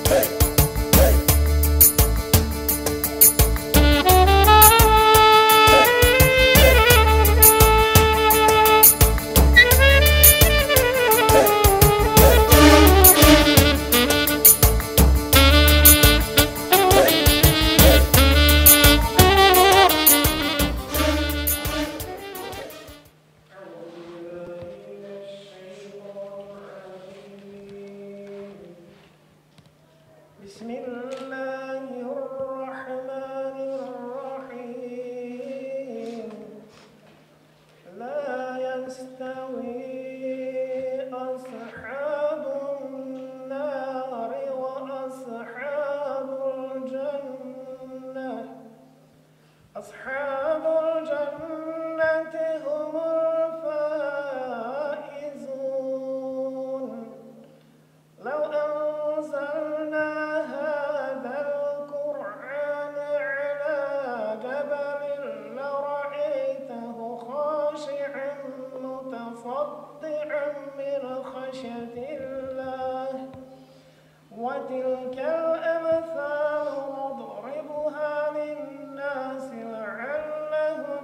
وتلك الأمثال نضربها للناس لعلهم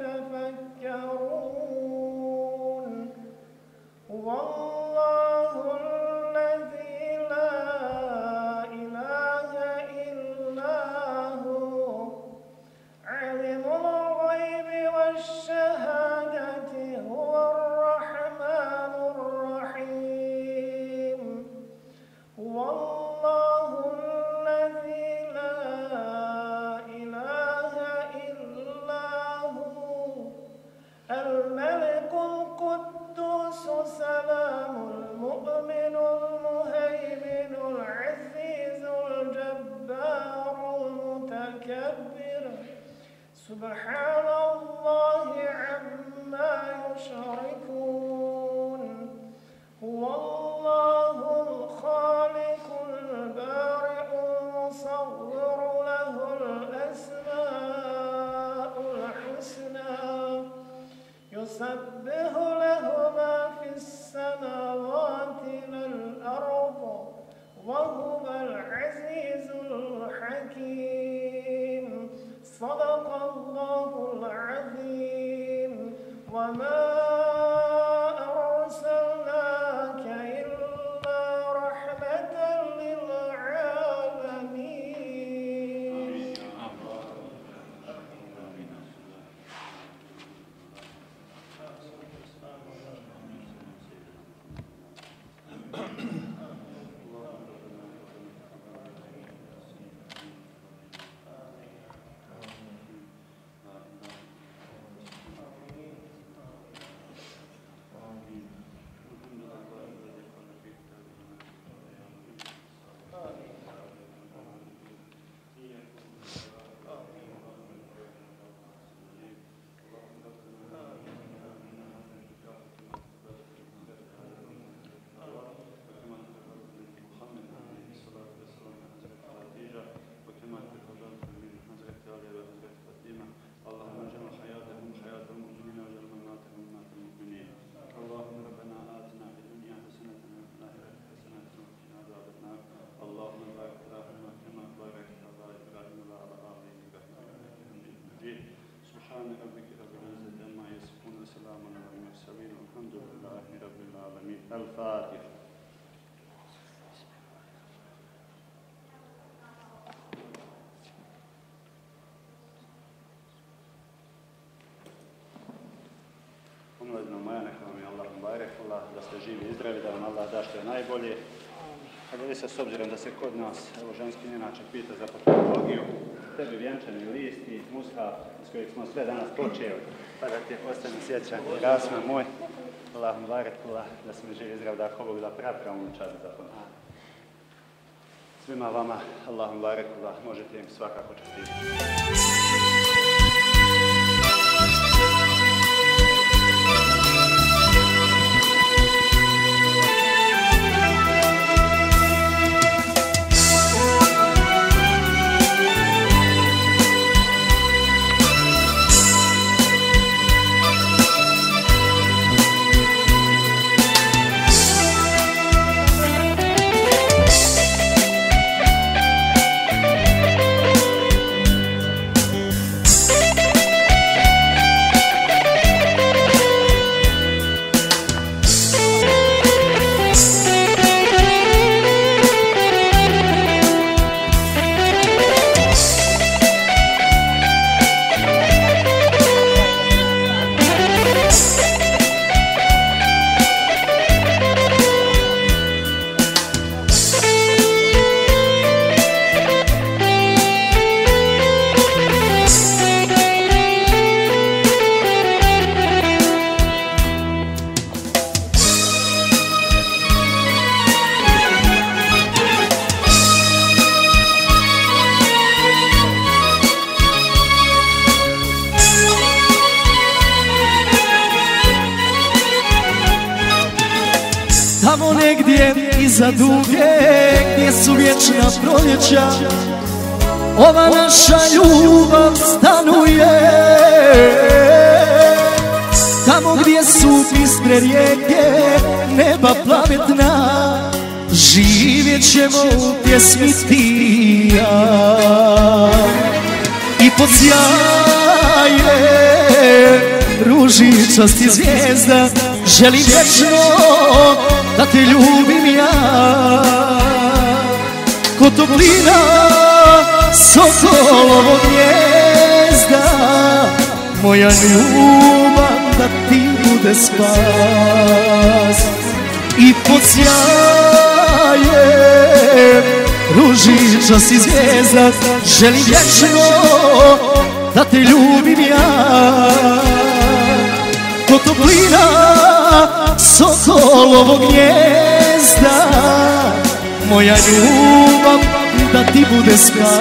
يتفكرون والله الذي لا إله إلا هو عالم الغيب والشهادة هو الرحمن الرحيم والله الذي لا إله إلا هو الملك القدوس سلام المؤمن المهيمن العزيز الجبار المتكبر سبحان الله عما يشركون هو الله الخالق البارئ المصور له الأسماء الحسنى يسبح له ما في السماوات والأرض وهو العزيز الحكيم صدق الله العظيم وما أرسلناك إلا رحمة للعالمين. سبحان ربك رب العزة عما يصفون وسلام على المرسلين والحمد لله رب العالمين. الفاتحة. Omladino moja, neka vam je Allah mubarek, Allah da ste živi i zdravi, da vam Allah da što je najbolje. A gledi se s obzirom da se kod nas, evo ženski inače pita za papirologiju, tebi vjenčani list i mushaf s kojeg smo sve danas počeli, pa da ti ostane sjećan Rasma moj, Allah mubarek, Allah da se mi živi i zdravi, da ako Bog da prapravnu čast za ponad. Svima vama, Allah mubarek, Allah možete im svakako častiti. negdje iza duge, gdje su vječna proljeća, ova naša ljubav stanuje. Tamo gdje su bistre rijeke, neba plavetna, živjet ćemo u pjesmi ti i ja. I pod sjaje ružičastih zvijezda želim vječno da te ljubim ja. Ko toplina sokolovog gnijezda, moja ljubav da ti bude spas. I pod sjajem ružičastih zvijezda želim vječno da te ljubim ja. Ko toplina sokolovog gnijezda, moja ljubav da ti bude spas.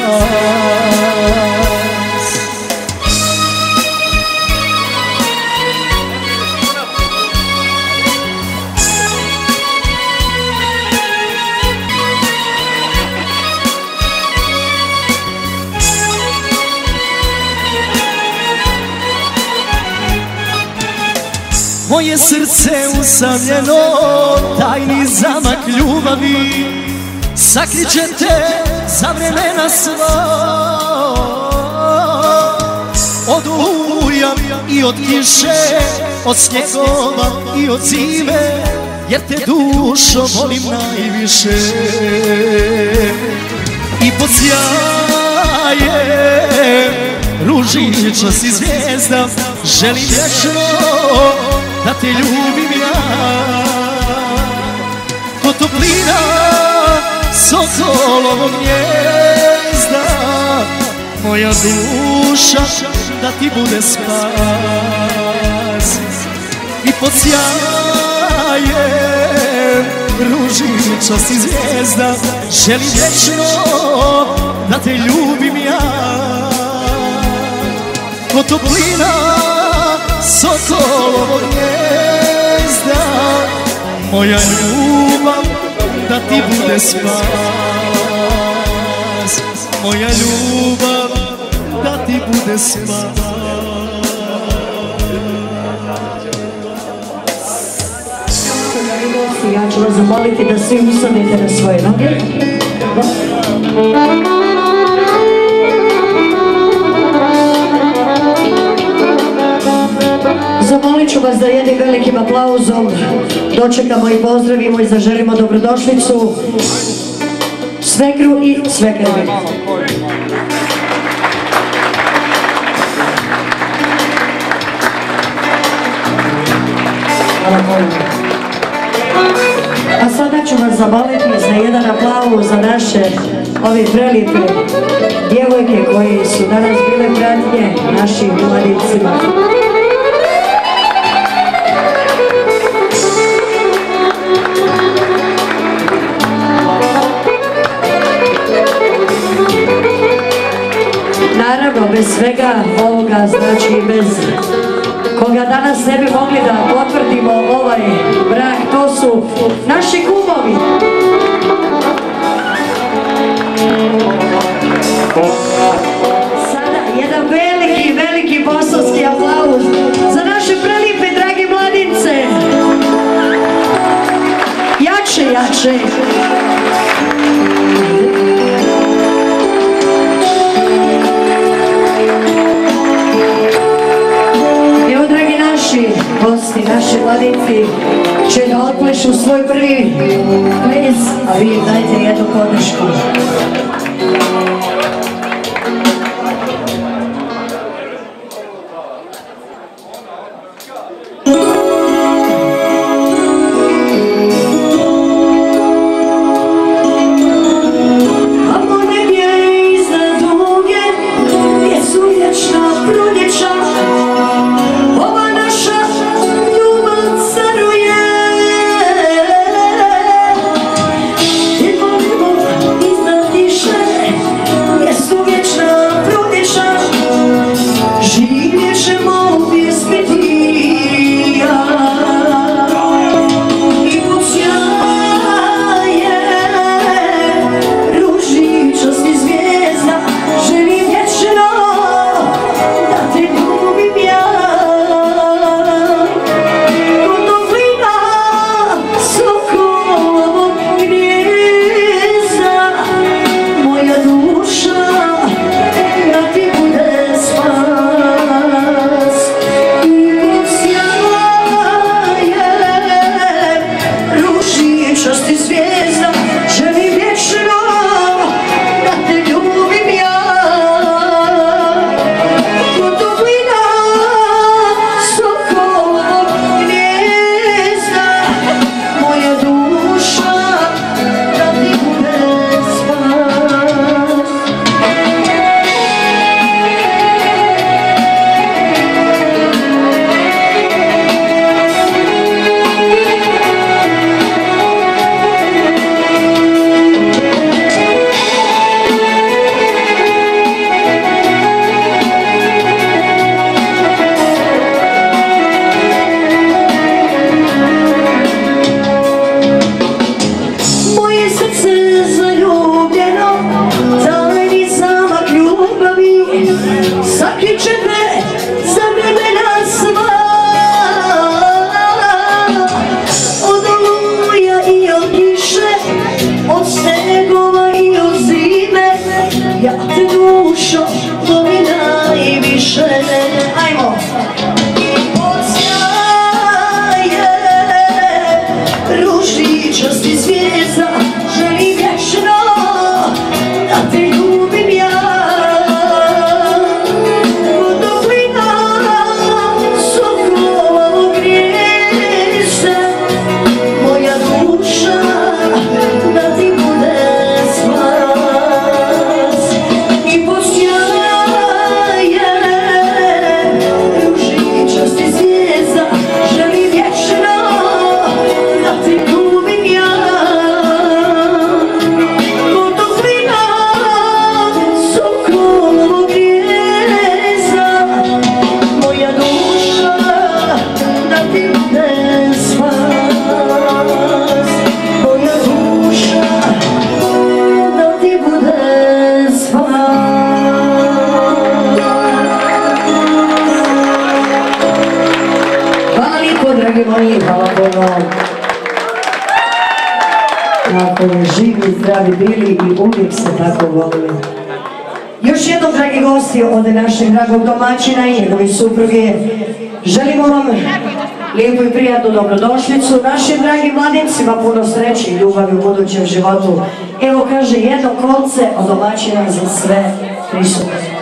Moje srce usamljeno, tajni zamak ljubavi sakrit će te za vremena sva. Od oluja i od kiše, od snjegova i od zime, jer te dušo volim najviše. I pod sjajem ružičastih zvijezda želim vječno da te ljubim ja. Ko toplina sokolovog gnijezda, moja duša da ti bude spas. I pod sjajem ružičastih zvijezda želim vječno da te ljubim ja. Ko toplina sokolovog gnijezda, moja ljubav da ti bude spas. Moja ljubav da ti bude spas. Ja ću vas zamoliti da svi usadite na svoje noge. Zamolit ću vas da jednim velikim aplauzom dočekamo i pozdravimo i zaželimo dobrodošlicu svekru i svekrvi. A sada ću vas zamoliti za jedan aplauz za naše ove prelijepe djevojke koje su danas bile pratnje našim mladincima. Naravno, bez svega ovoga, znači bez koga danas ne bi mogli da potvrdimo ovaj brak, to su naši kumovi. Sada jedan veliki, veliki bosanski aplauz za naše prelijepe, drage mladince. Jače, jače. Gosti, naši mladinci će da otplešu svoj prvi ples, a vi dajte jednu podršku. živi, zdravi bili i uvijek se tako volili. Još jednom, dragi gosti, od našeg dragog domaćina i njegovi supruge, želimo vam lijepu i prijatnu dobrodošlicu, našim dragim mladincima puno sreće i ljubavi u budućem životu. Evo, kaže, jedno kolce od domaćina za sve prisutne.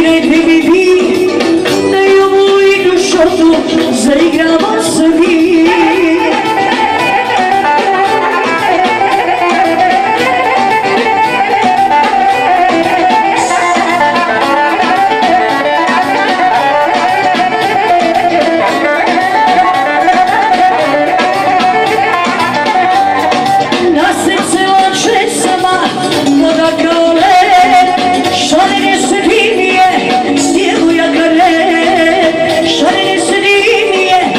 sviraj baby, da i ovu igru šotu zaigramo svi. Šarene se dimije,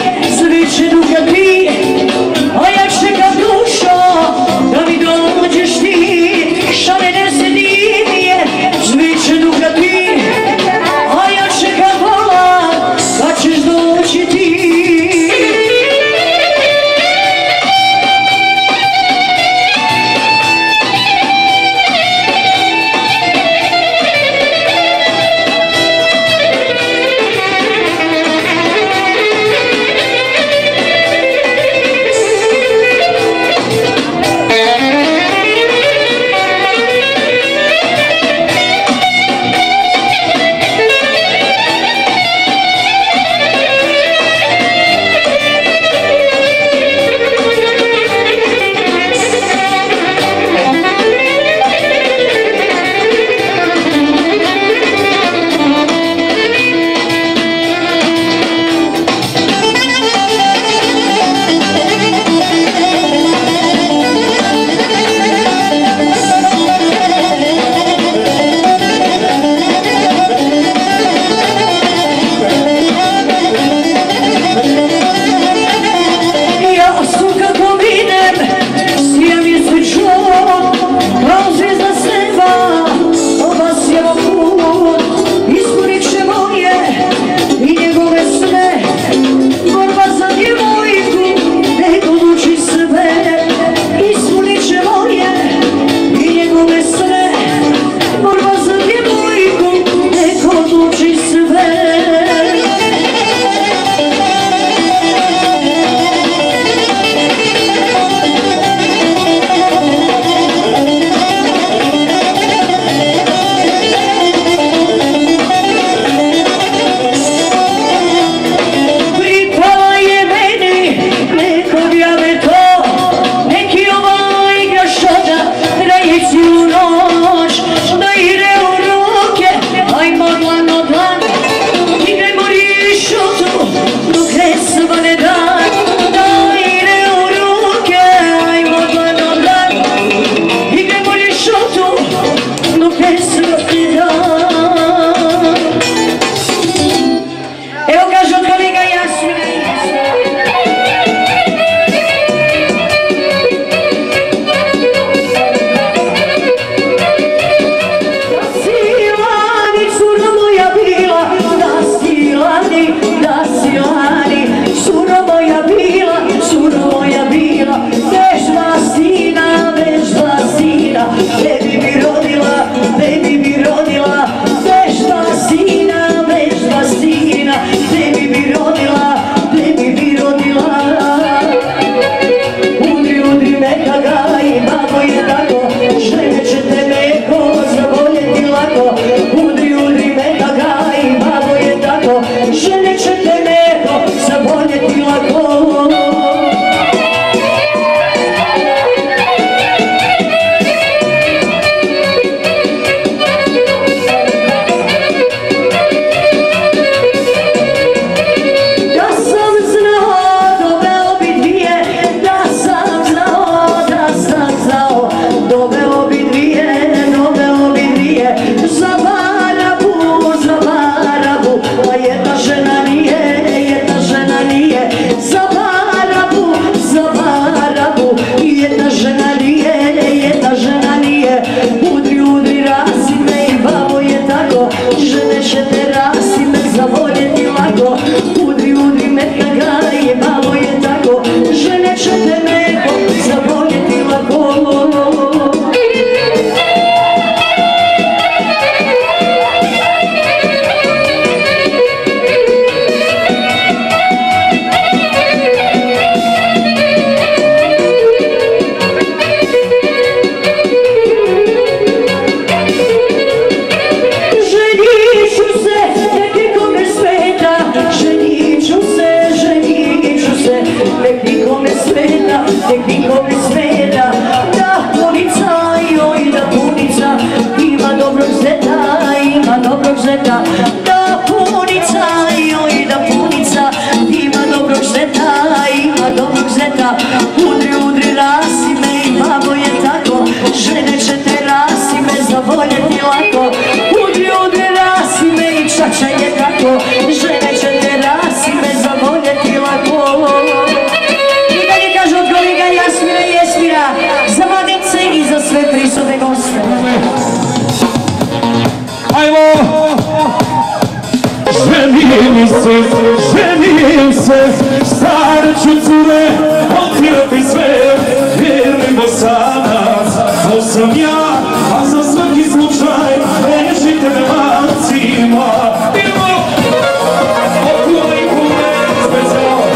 ženim se, stare ću cure, otirati sve, vjerujem Bosanac, to sam ja, a za svaki slučaj, režite me macima. Idemo, okule i kule, specijalno.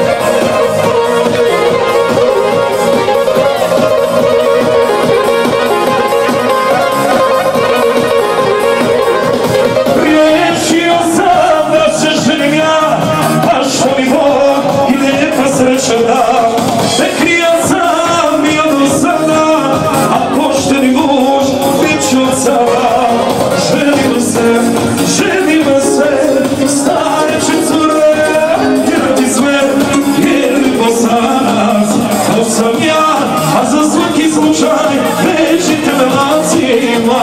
Riješio sam da se ženim ja, baš što mi Bog i lijepa sreća da. Bekrijan sam i od sada, a pošteni muž bit ću od sada. Ženimo se, stare će cure, tjerati sve, jer Bosanac, to sam ja, a za svaki slučaj nećete me lacima.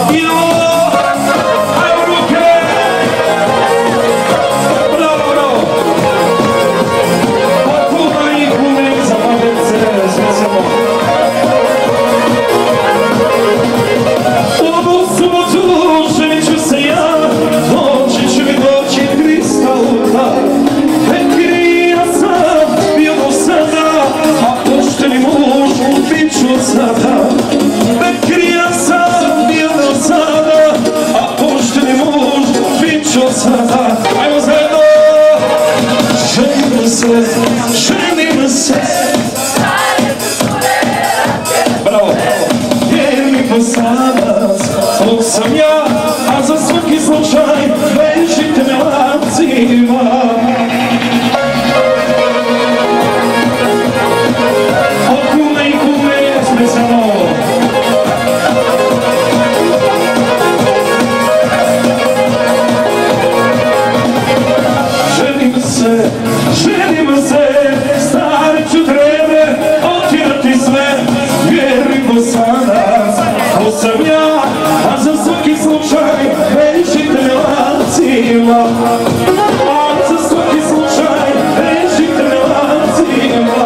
Ajmo ruke! Bravo, bravo! Pa kuma i kume za babence, smislimo. U ovu subotu ženit ću se ja, doći će mi doći kristalka. Bekrijan sam bio do sada, a pošteni muž bit ću od sada. Bekrijan sam bio do sada, a pošteni muž bit ću od sada. Ajmo zajedno! Ženimo se! Bravo! Jer mi Bosanac, tog sam ja, a za svaki slučaj vežite me lacima. Od kume i kume specijalno. Ženimo se, stare ću trebe, otirati sve, vjerujem Bosanac, to sam ja, a za svaki slučaj vežite me lacima. A za svaki slučaj vežite me lacima.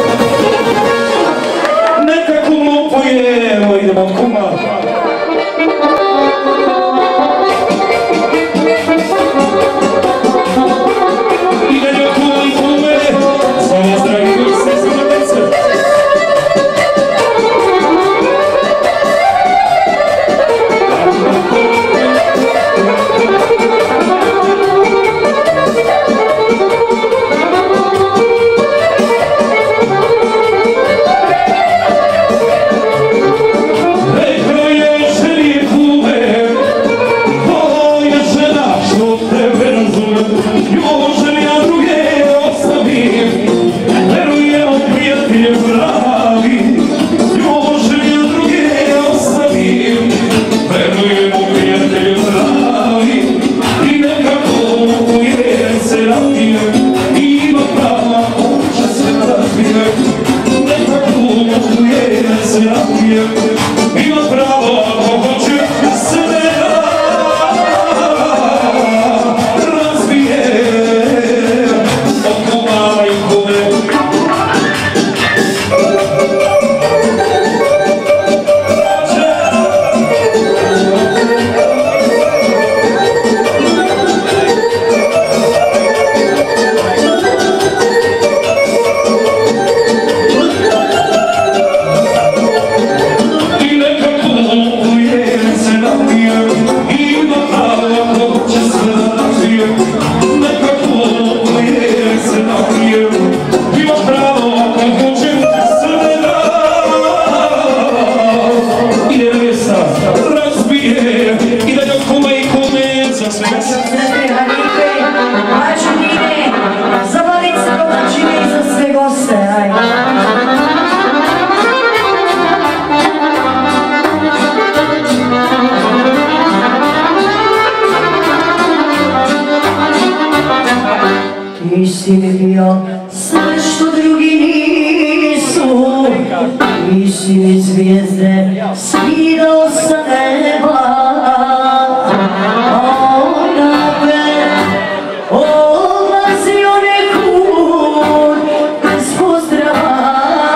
Neka kumu pojemo, idemo od kuma. Ti si mi bio sve što drugi nisu, ti si mi zvijezde skidao sa neba. Onda me odlazio nekud bez pozdrava.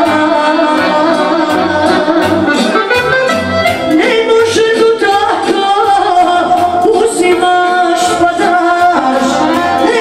Ne može to tako, uzimaš pa daš.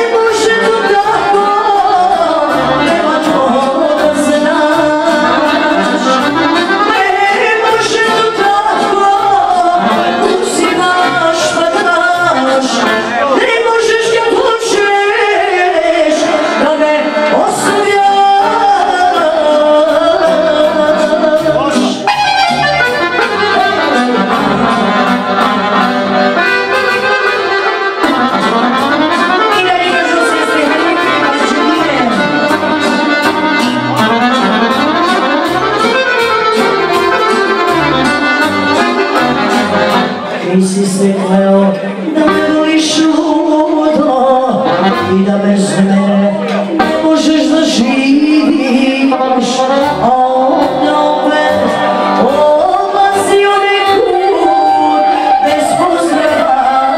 ti si se kleo da me voliš ludo i da bez mene ne možeš da živiš, a onda opet odlazio nekud bez pozdrava.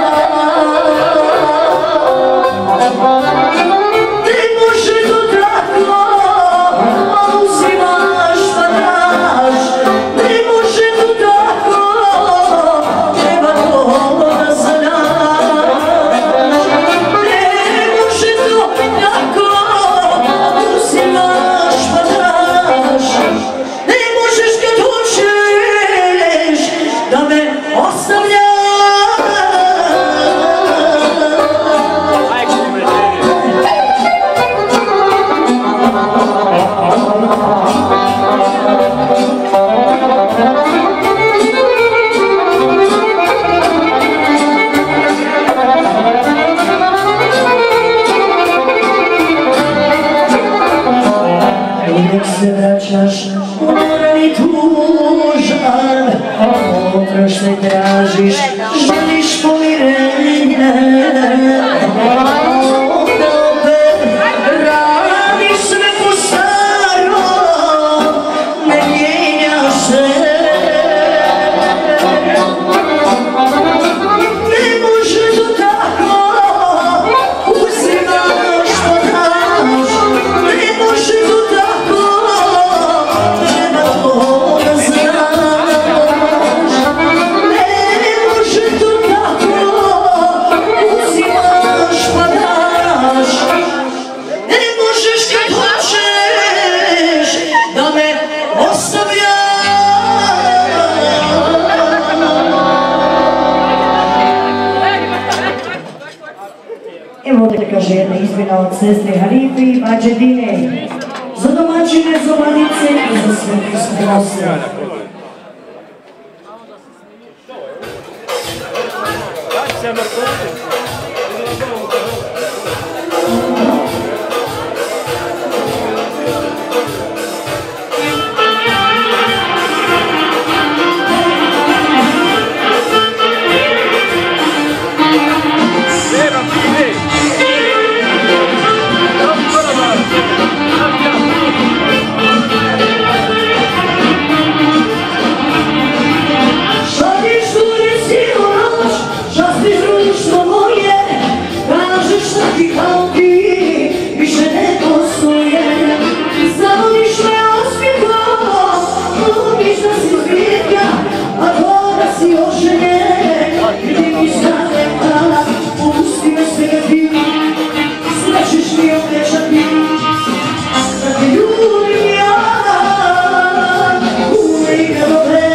Ne može to tako, a uzimaš pa daš, ne može to tako, treba to da znaš. Ne može to tako, a uzimaš pa daš, ne možeš kad hoćeš da me ostavljaš. Uvijek se vraćaš umoran i tužan, oproštaj tražiš, želiš pomirenje, onda opet radiš sve po starom, ne mijenjaš se. Ne može to tako, uzimaš pa daš, ne može to tako, treba to da znaš. Ne može to tako, uzimaš pa daš, ne možeš kad hoćeš da me ostavljaš. Evo ovdje kaže jedna izmjena od sestre Hanife i Mađedine. Za domaćine, za mladice i za sve Hristovose. Šališ tu nesilu noć, častiš društvo moje, kažeš svaki kao ti, više ne postoje. Zavoliš me osmijehom, lubiš da si zvijedka, a to da si oženjen. Idi mi stane, pusti me svega ti, sve ćeš mi obećati, da te ljubim ja, uvijek ga dobe.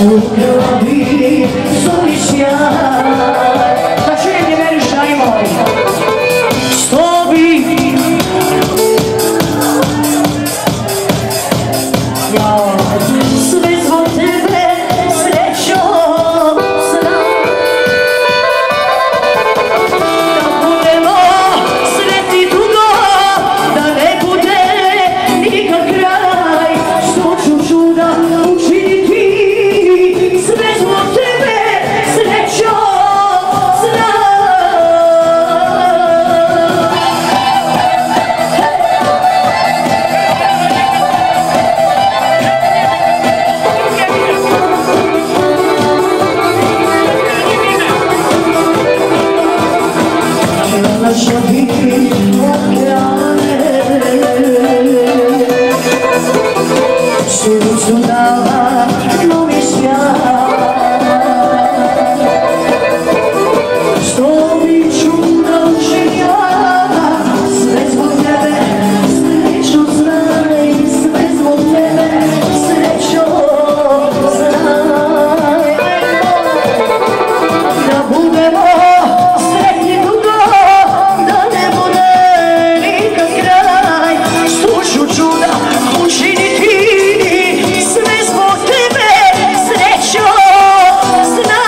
ukrala bi zoli sjaj. Da čujem gdje meni šajmo. Što bi ja sve zbog tebe srećo znam. Da budemo sretni dugo, da ne bude nikad kraj. Što ću čuda učiniti, sve zbog tebe srećo znam. Lasciami oceane su dava non mi sto čuda učinjava, sve zbog tebe srećo znaj, sve zbog tebe srećo znaj. Da budemo sretni dugo, da ne bude nikad kraj. Što ću čuda učiniti, sve zbog tebe srećo znaj.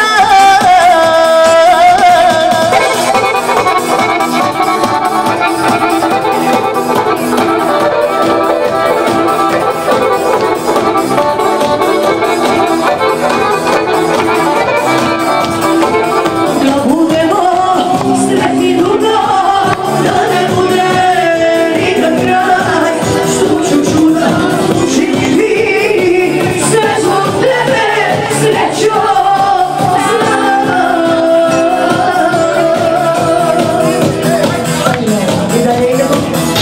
Da budemo sretni dugo, da ne bude nikad kraj. Što ću čuda učiniti, sve zbog tebe srećo znaj. I dalje idemo.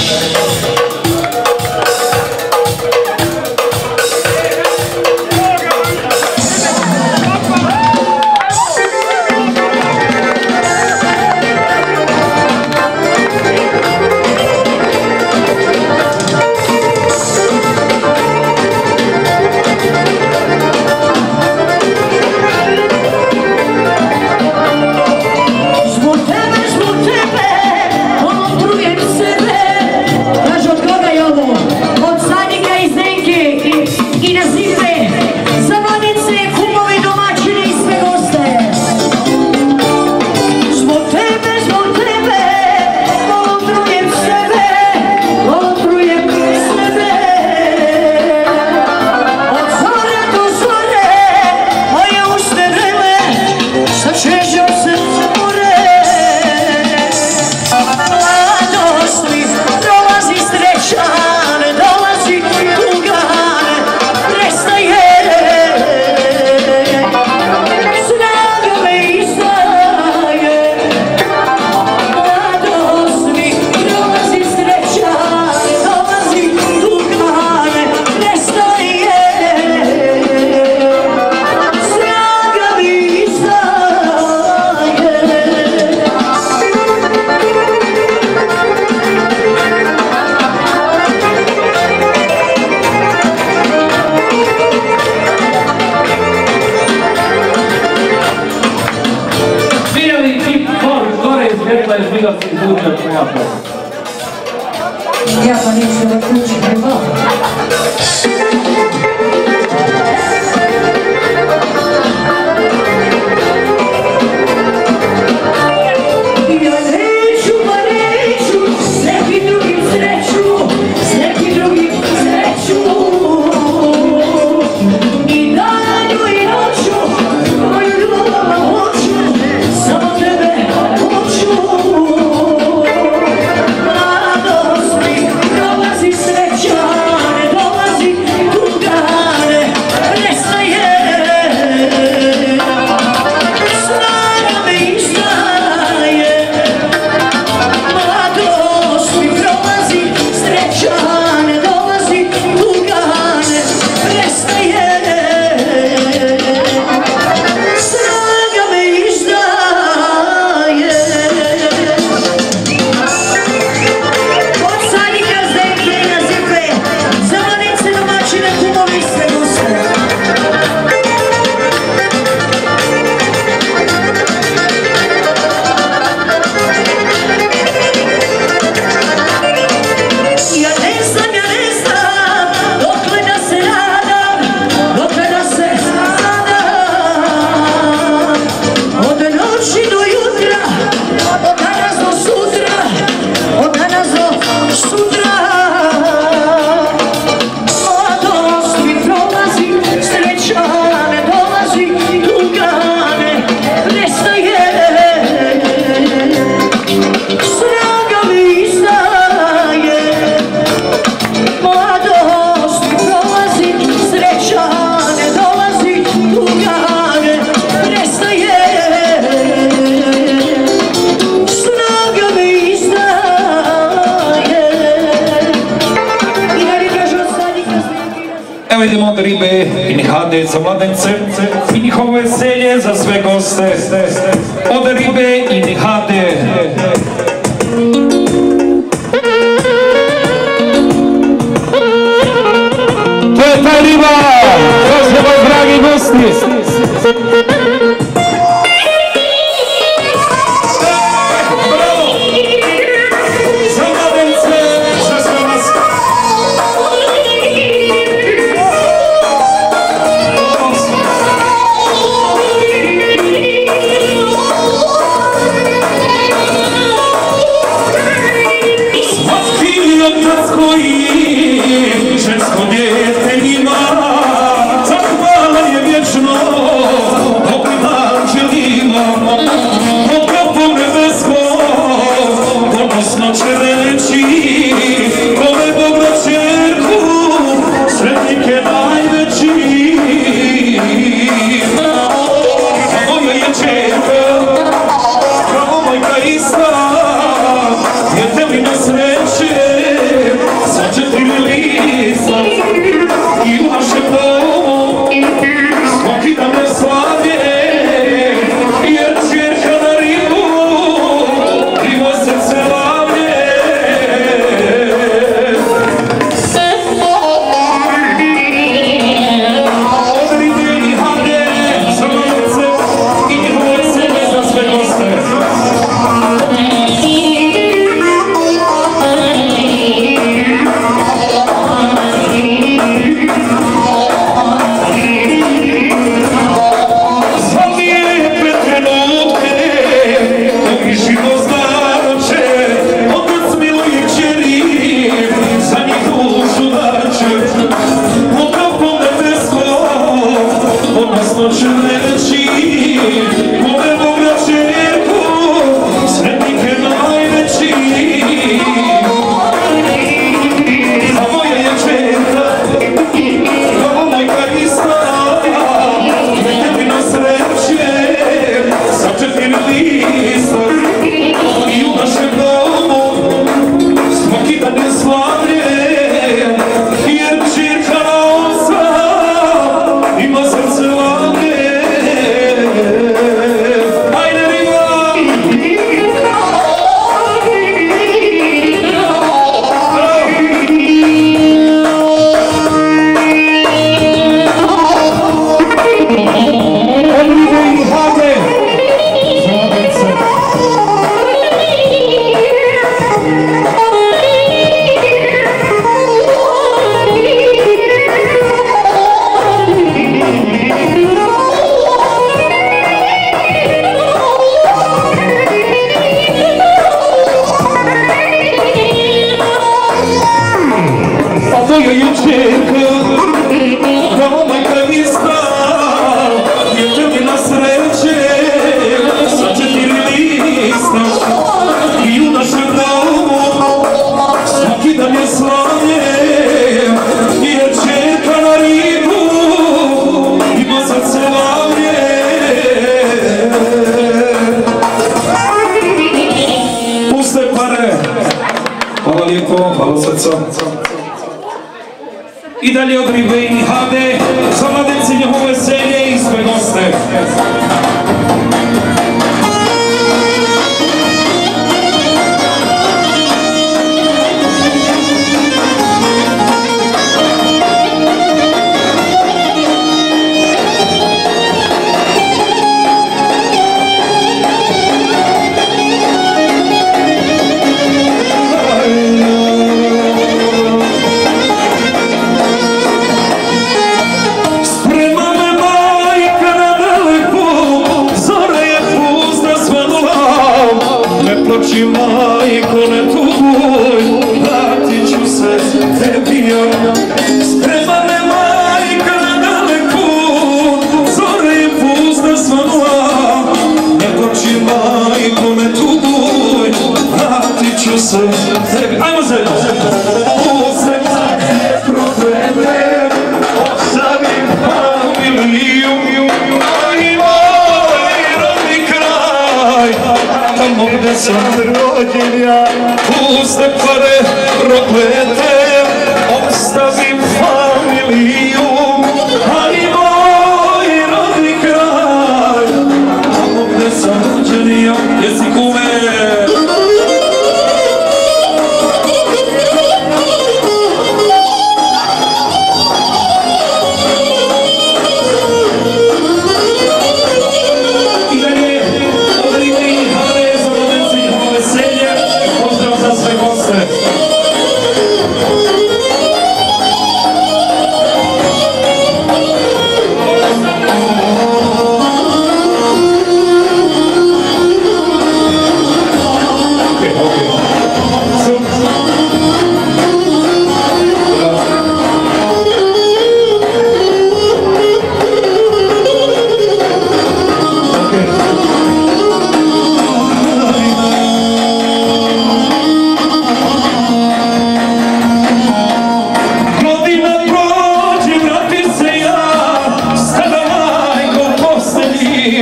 Zbog tebe, odrujem sebe. Kaže od koga je ovo? Od Zadnika i Zdenke i na Zipe, za mladice, kumovi, domaćine i sve goste. Zbog tebe, odrujem sebe, odrujem sebe. Od zore do zore, moje usne vreme, sa čežom srce more. Mladost mi dolazi sreća, ne dolazi tuga, ne prestaje. Snaga me izdaje. Mladost mi dolazi sreća, ne dolazi tuga, ne prestaje. Snaga mi izdaje. Svirali tip gore iz Gerila iz Milovci iz Luča Čujapa. Ja pa nisam da kući trebao. Ja neću, pa neću, s nekim drugim sreću, s nekim drugim sreću. I danju i noću, moju ljubav hoću, samo tebe hoću. Mladost mi dolazi sreća, ne dolazi Hade za mladence i njihovo veselje za sve goste. Ode ribe i ni hade. To je ta riba! Došli vas, dragi gosti! Žensko dijete ima, zahvala je vječno, ovim anđelima, okrapom nebeskom, ponosno će reći, kome Bog na čerku, sretnike najveći. A moja je čerka, kao majka ista, je telina sreće, sa 4 lista i u našem domu svaki dan ne slavlje, jer čerka na ribu ima srce lavlje. Od ribe i hade za mladence i njihove sebe za sve goste. I dalje od ribe i hade, za mladence njihovo veselje i sve goste. Majko, ne tuguj, vratit ću se tebi ja. Sprema me majka na dalek put, zore je puzda svanula. Ne plači majko, ne tuguj, vratit ću se tebi. Ajmo zajedno! Uzem te proklete, ostavim familiju, a i moj rodni kraj, tamo gde sam rođen ja. Puste pare proklete, ostavim familiju, a i moj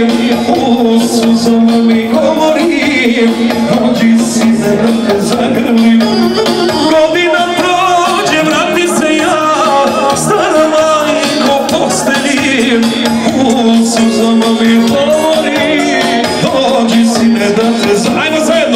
u suzama mi govorim, dođi sine da te zagrlim. Godina prođe, vrati se ja, stara majko posteljim, u suzama mi govorim, dođi sine da te zagrlim. Ajmo zajedno!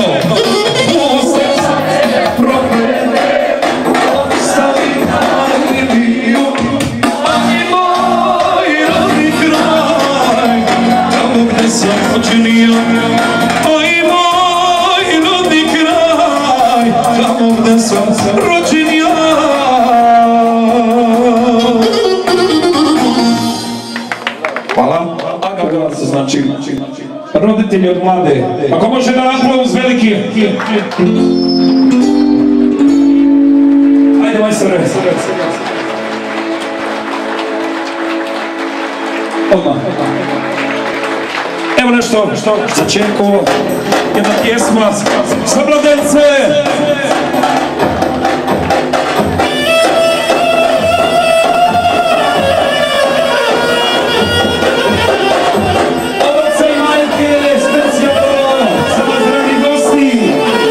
Oj moj rodni kraj, tamo gde sam rođen ja. Hvala. A kako se znači roditelji od mlade? Ako može da aplauz veliki. Ajde majstore. Odmah. Evo nešto za Čerku, jedna pjesma za mladence. Ovoce i majke, specijalno za vas dragi gosti.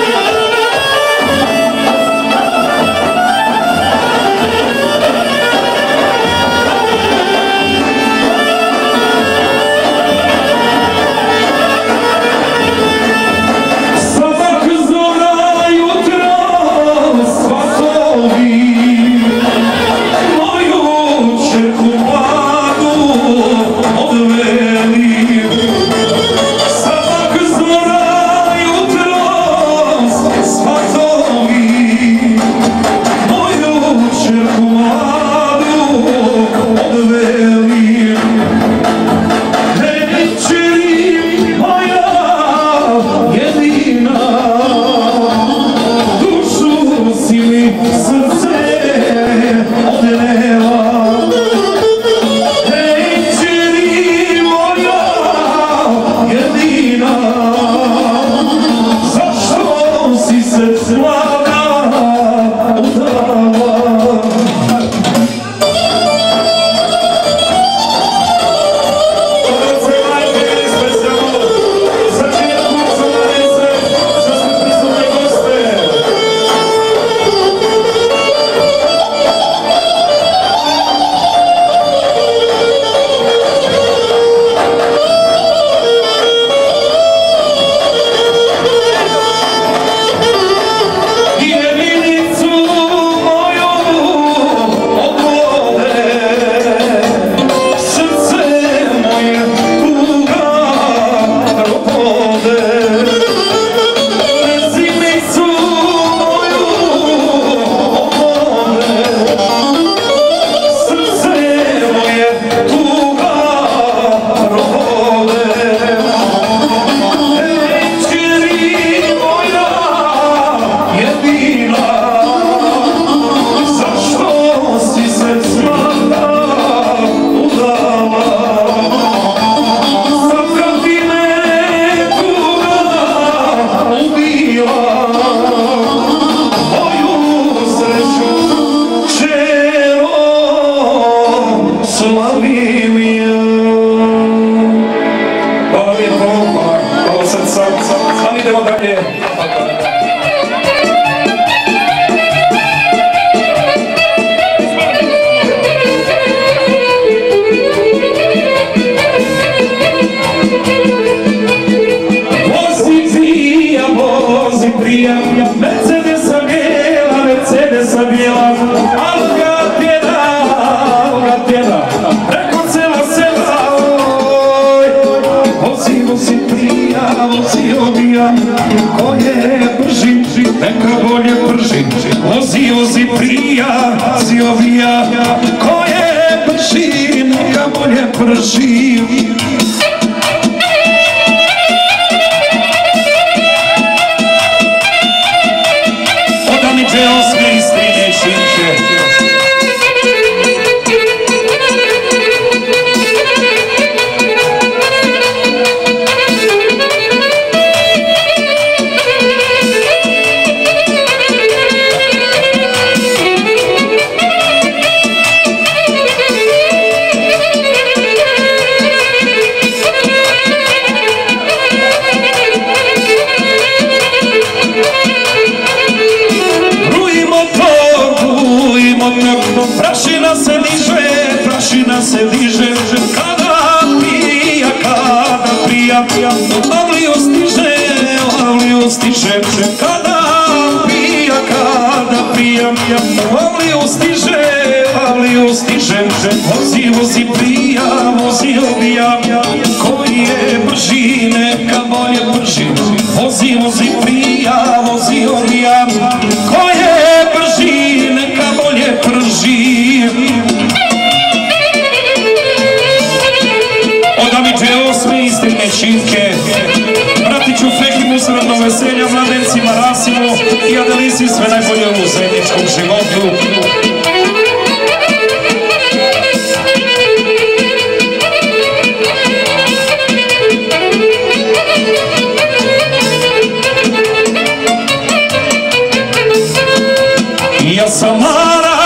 Vozi prija, ziovija, ko je brži, neka bolje prži. Odamiđe osme istrine šinče. prijam, avlio stiže, kada prijam, avlio stiže, vozi prija, vozi obijam, koji je brži, neka bolje brži, vozi prija, vozi obijam, ko je brži, neka bolje prži. Od Amidže osme istirne činke, bratiću Fehimu srodno veselja, mladencima Rasimu i Adelisi sve najbolje u zajedničkom životu. Ja sam Mara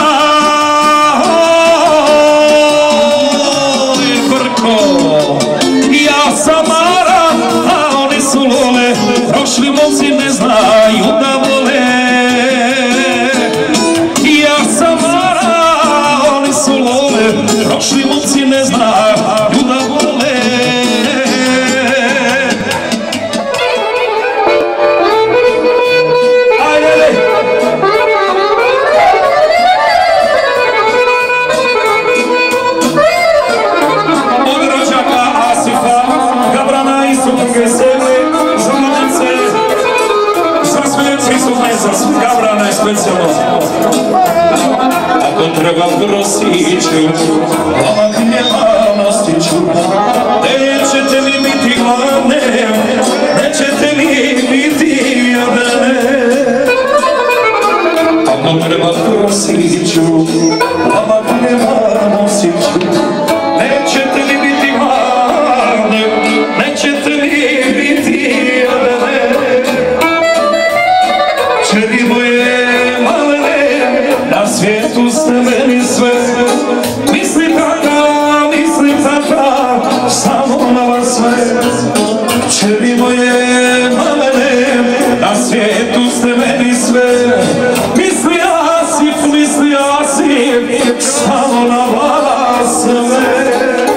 i Brko, ja sam Mara, a oni su lole, prošli momci ne znaju da vole. Ja sam Mara, oni su lole, prošli momci ne znaju da vole. Ako treba prosiću, vama gnjevanosti ću, nećete mi biti gladne, nećete mi biti jadane. Ako treba prosiću, vama gnjevanosti ću, nećete mi biti gladne, nećete mi biti jadane. Čeri moje na svijetu ste meni sve, mislim tata, samo na vas sve. Čeri moje malene, na svijetu ste meni sve, misli Asif, samo na vas sve.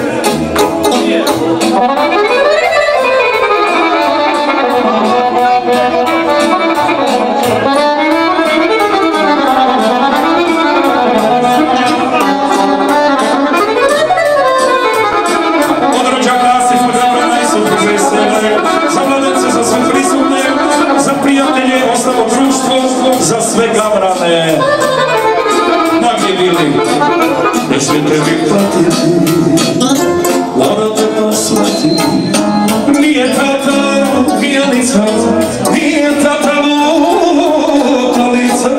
Za sve gavrane, nagdje bili, ne smijete mi platiti, morate to shvatiti. Nije tata pijanica, nije tata lutalica.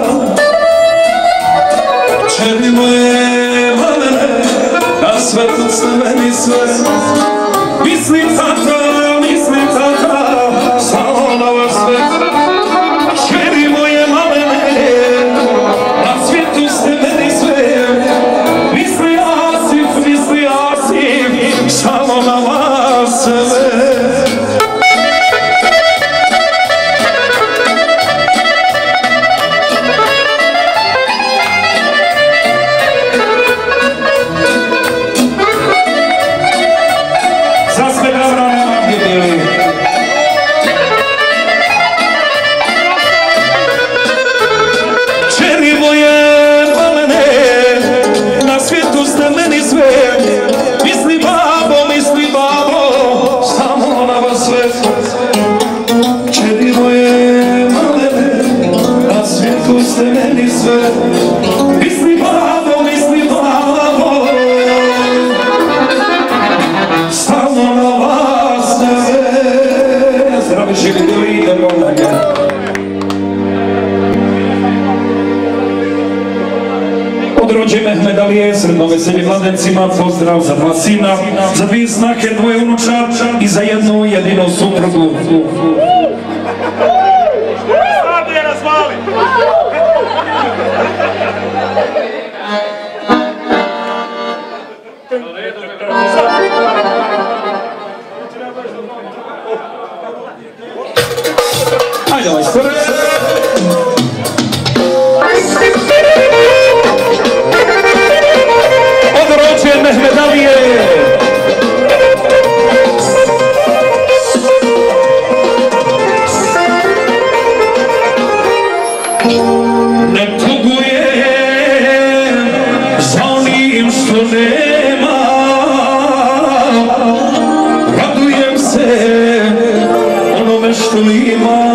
Čeri moje malene, na svetu ste meni sve, misli tata, samo na vas sve. Samo na vas sve. Za sve gavrane nagdje bili. Čeri moje malene, na svijetu ste meni sve, misli babo, samo na vas sve. Čeri moje malene, na svijetu ste meni sve, misli babo, samo na vas sve. Zdravi živjeli, idemo dalje. Od rođe Mehmed Alije, sretno veselje mladencima, pozdrav za dva sina, za dvije snake, dvoje unuča i za jednu jedinu suprugu. Sad je razvali! Ajde, ovaj skoro. Od rođe Mehmed Alije. nema, radujem se onome što ima.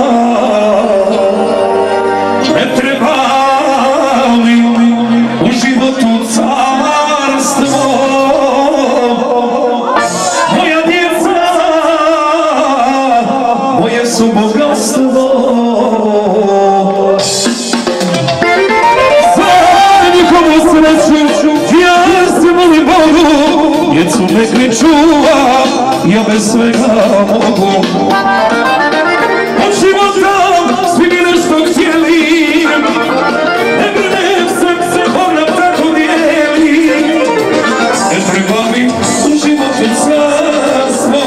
Ne treba mi u životu carstvo, moja djeca, moje su bogatstvo. Djecu nek mi čuva, ja bez svega mogu. Od života svi mi nešto htjeli, ne brinem srce, Bog nam tako dijeli. Ne treba mi u životu carstvo,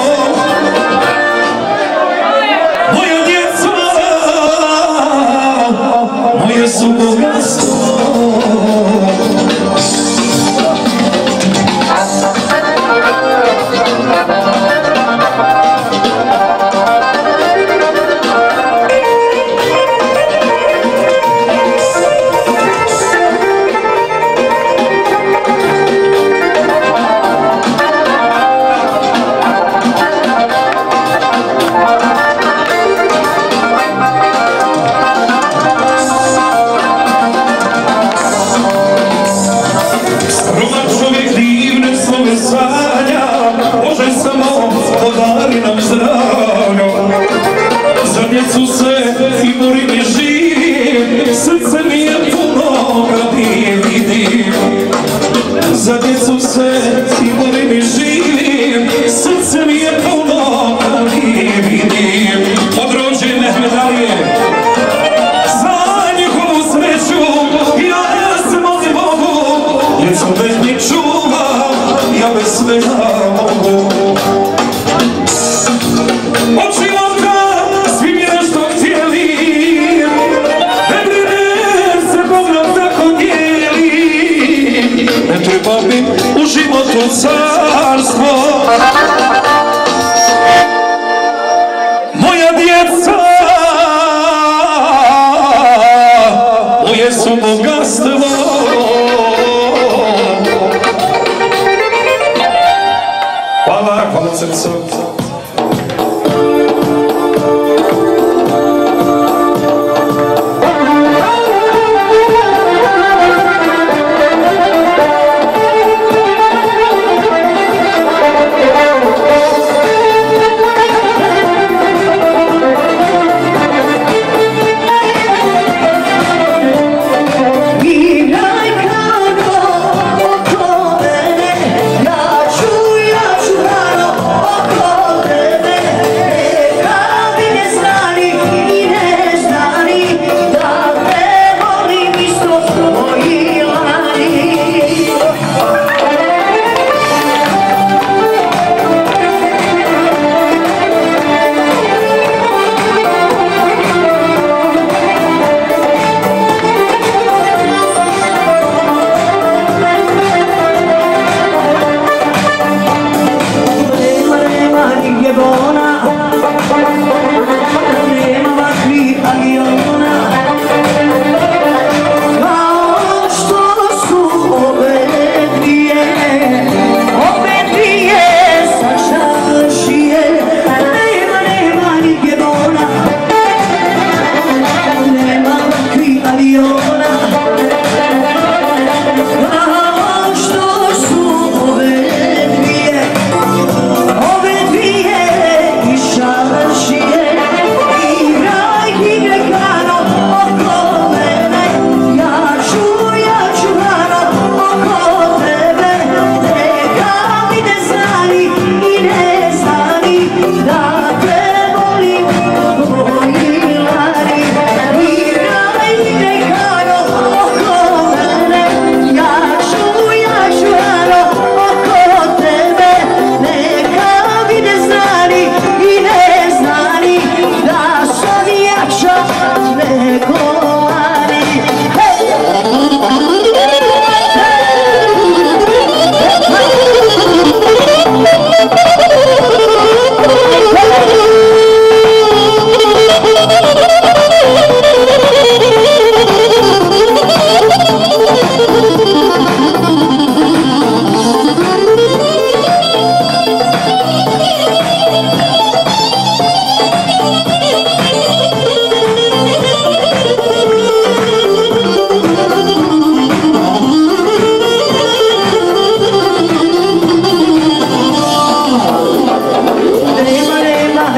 moja djeca, moje su bogatstvo. Za djecu se i borim i živim, srce mi je puno kad ih vidim. Za djecu se i borim i živim, srce mi je puno kad ih vidim. Od rođene medalje za njihovu sreću, ja se molim Bogu, djecu nek mi čuva, ja bez svega mogu.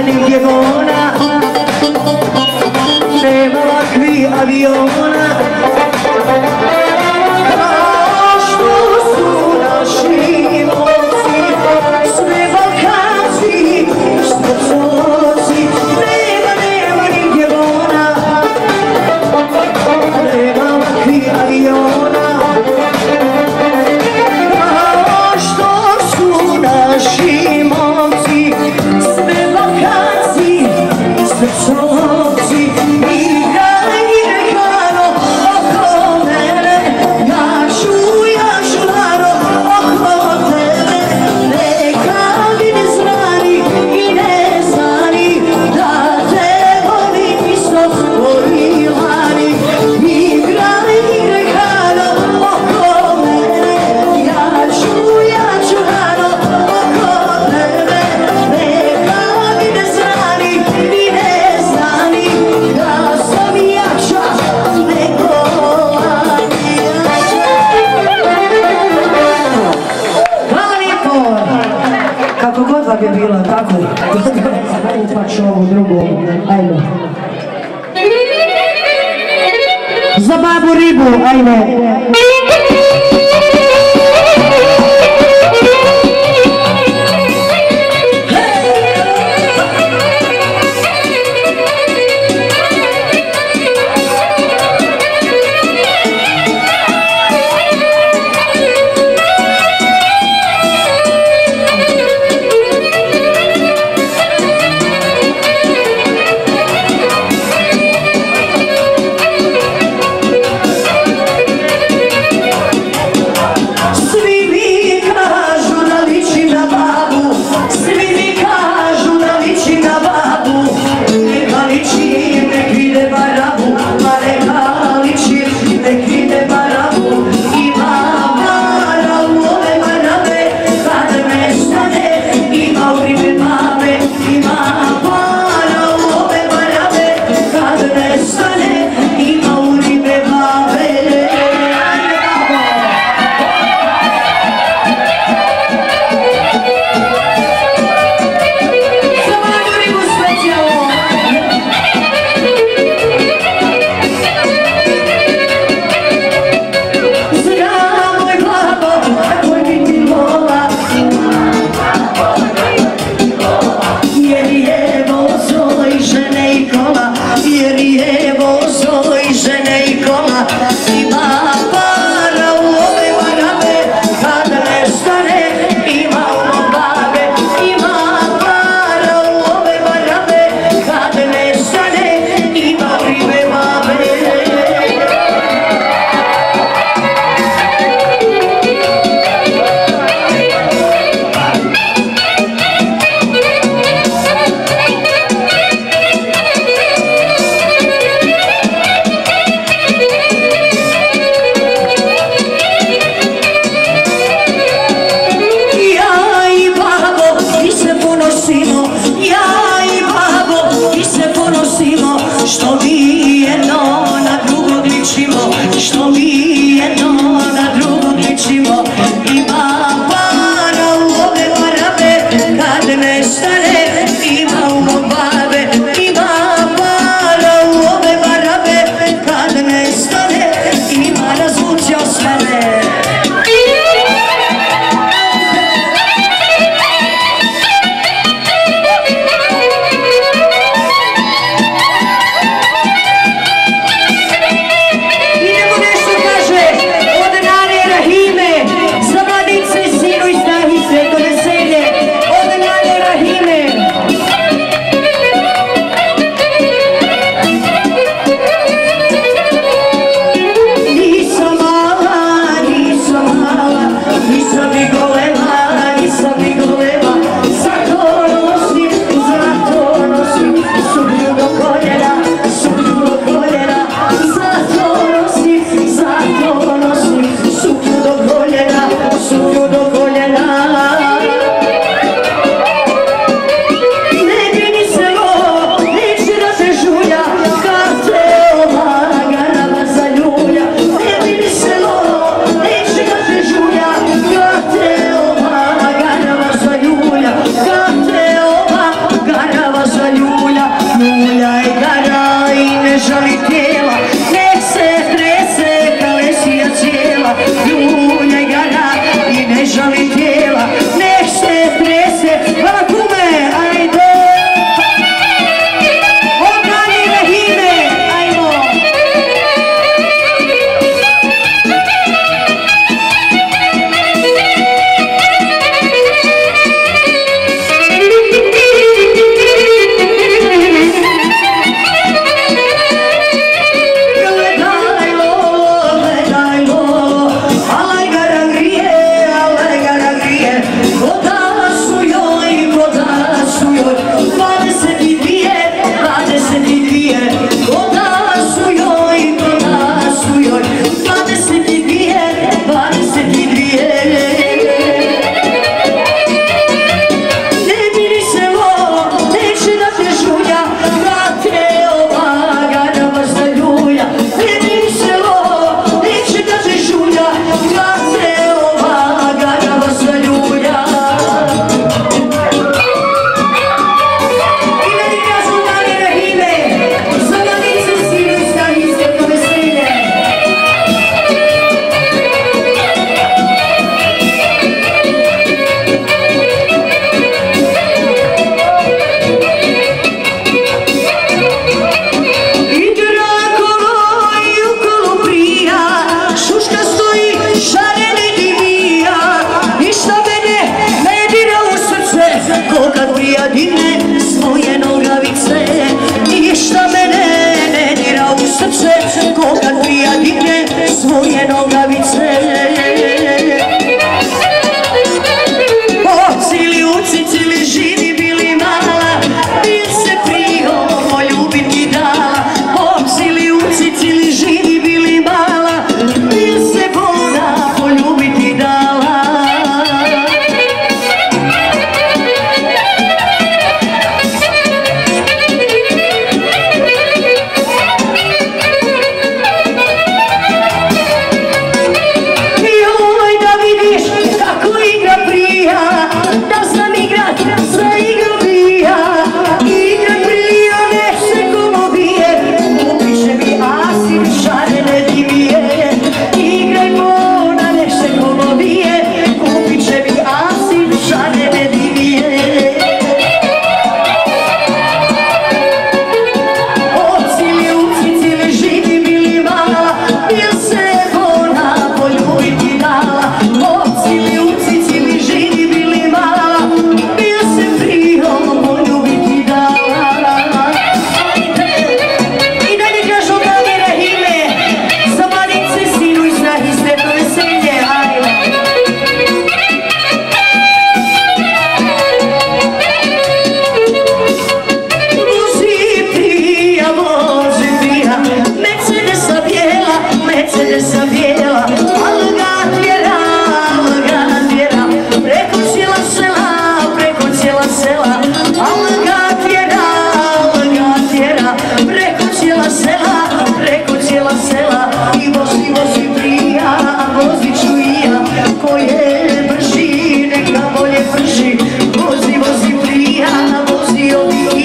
nigdje gona, nema ovakvih aviona, kao što su naši momci, sve Balkanci, Srpsovci, nema nigdje gona, nema ovakvih aviona, kao što su naši momci, sve Balkanci, Srpsovci, igraj rekano oko mene, ja ću rano oko tebe, neka mi ne znani i ne znani, da te volim isto voli lani, igraj rekano oko mene, ja ću rano oko tebe, neka mi ne znani i ne znani, da sam jača nego Hvala lijepo! Kako god vam je bilo, tako je. Ajde pa ću ovu drugu, ajde. Za babu ribu, ajde.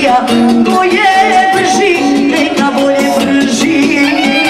struja koje brži, neka bolje brži.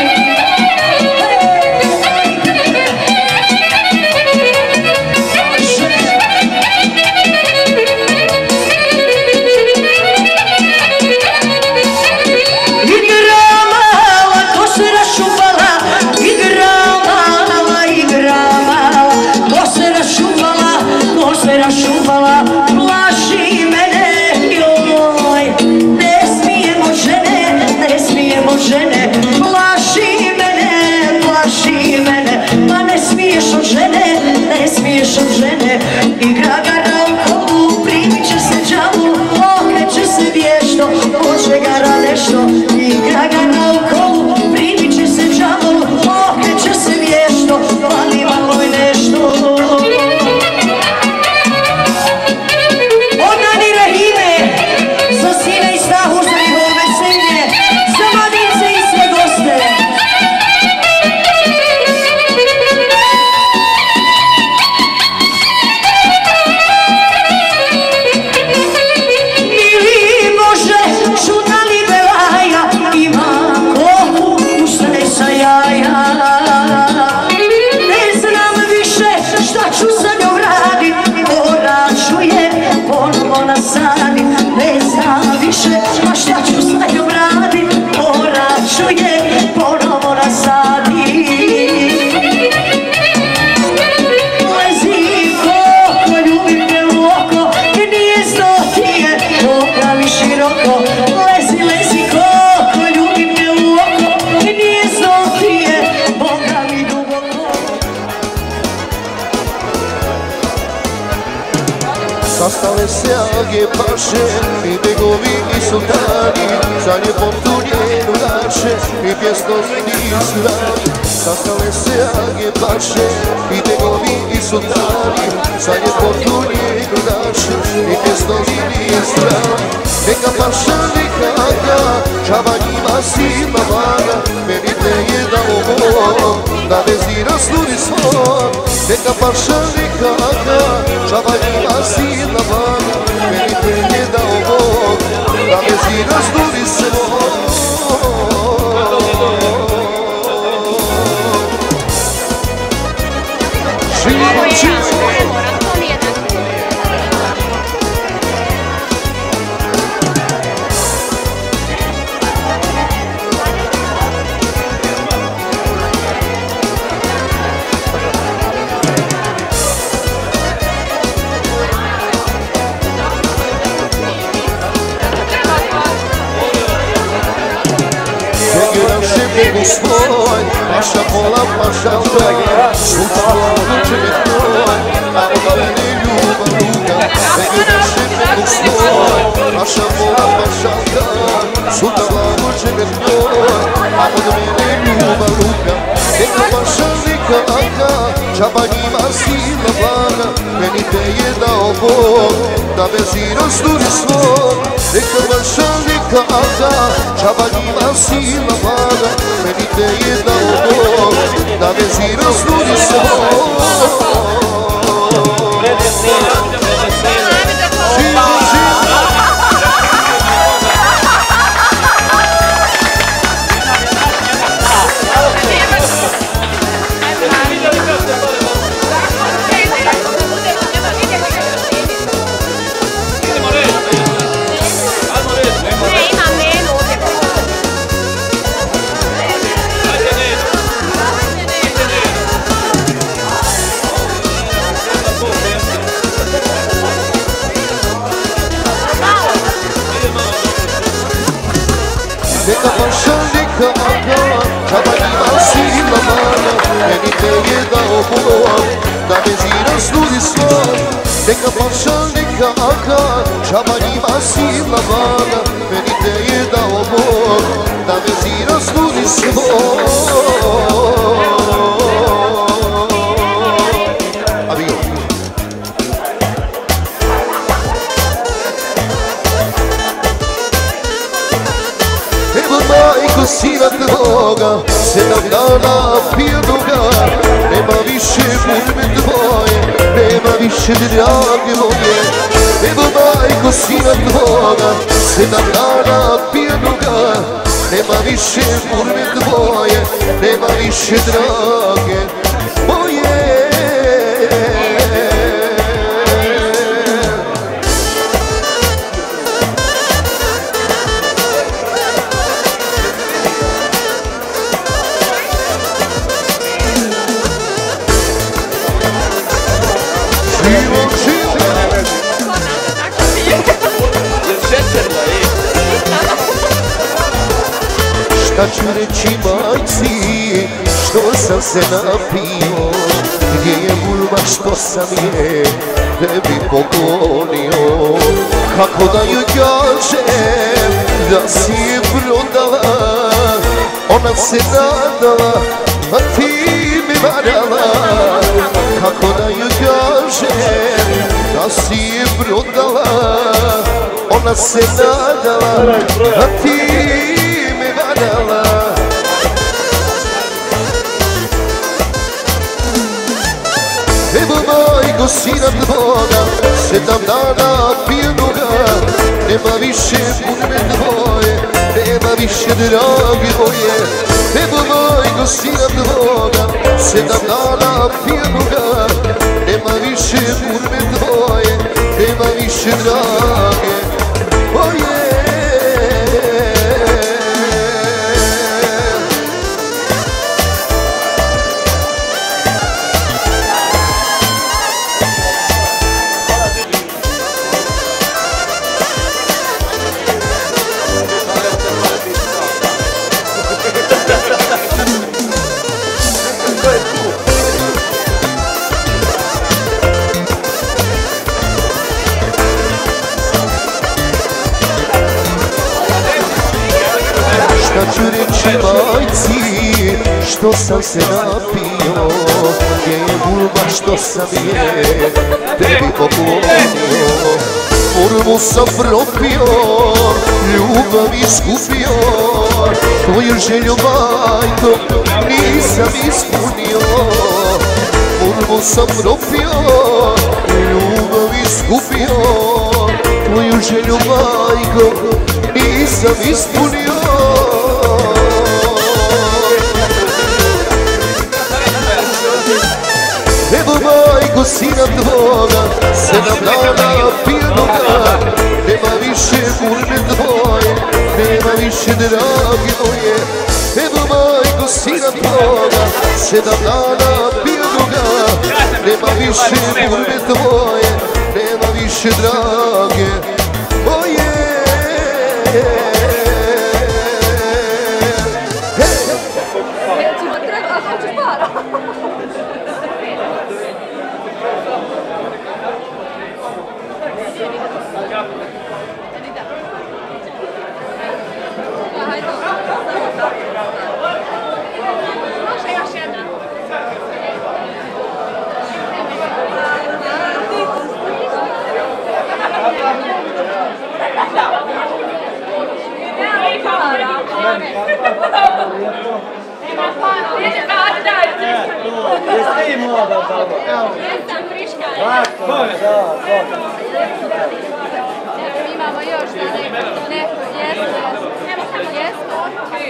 Rašuvala, plaši mene, joj, ne smijemo žene, plaši mene, ma ne smiješ od žene, igra ga na okovu, primit će se džavu, okreće se vješto, hoće gara nešto, igra ga na okovu, primit će se džavu, okreće se vješto, fali malo i nešto. Ne znam više, a šta ću sa njom radit, morat ću je ponovo nasadit. Lezi koliko, ljubim te u oko, gnijezdo ti je Boga mi široko. Lezi koliko, ljubim te u oko, gnijezdo ti je Boga mi duboko. Sastale se alge paše i begovi i sultani, za ljepom tu njenu daše i pjesnosti surani. Sastale se alge paše i begovi i sultani, za ljepom tu njenu daše i pjesnosti surani. Neka paša nikada, čaba njima silna vaga, meni te je dao Bog, da vezira sludi svoj. Neka paša nikada, čaba njima silna vaga, meni te je dao Bog, da vezira sludi svoj. Nego svoj, paša pola, paša dva, sultana učenik tvoj, a od mene ljubav luka. Nego naše nego svoj, paša pola, paša dva, sultana učenik tvoj, a od mene ljubav luka. Neka paša nikada, čaba njima silna vaga, meni te je dao Bog, da vezira sturi svoj. Neka paša nikada, čaba njima silna vaga, meni te je dao Bog, da vezira studi svoj. Neka paša nikada, čaba njima silna vaga, meni te je dao Bog, da vezira studi svoj. Neka paša nikada, čaba njima silna vaga, meni te je dao Bog, da vezira studi svoj. Sina tvoga, 7 dana pijedoga, nema više budme tvoje, nema više drage moje. Evo majko sina tvoga, 7 dana pijanoga. Nema više kurve tvoje, nema više drage moje. Šta ću reći majci, što sam se napio, gdje je bulva što sam je tebi poklonio. Kako da joj kažem da si je prodala, ona se nadala, a ti me varala. Kako da joj kažem da si je prodala, ona se nadala, a ti me varala. Evo majko sina tvoga, 7 dana pijanoga. Nema više kurve tvoje, nema više drage moje. Evo majko sina tvoga, 7 dana pijanoga. Nema više kurve tvoje, nema više drage moje. Šta ću reći majci, što sam se napio, gdje je bulva što sam je tebi poklonio. Urmu sam propio, ljubav izgubio, tvoju želju majko nisam ispunio. Urmu sam propio, ljubav izgubio, tvoju želju majko nisam ispunio. Evo majko sina tvoga, 7 dana pijanoga. Nema više kurve tvoje, nema više drage moje. Evo majko sina tvoga, 7 dana pijanoga. Nema više kurve tvoje, nema više drage moje. Jeste i mlada baba? Jesam friška. Tako je, da. Imamo još neko jesmo.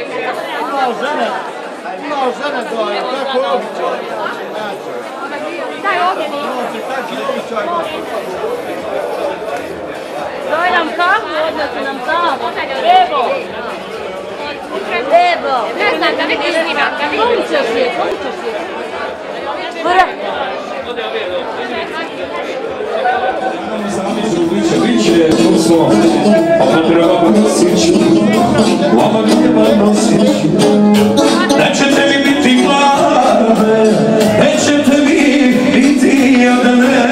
Imao žene dole, tako običaj. Daj ovdje mi. Tako običaj. Daj nam kafu, odnosi nam tamo. Evo. Evo. Ne znam da vidiš snimam. Komičaš je. Mora. Biće, tu smo, ona treba nosić, ona treba nosić. Nećete mi biti glave, nećete mi biti jadne.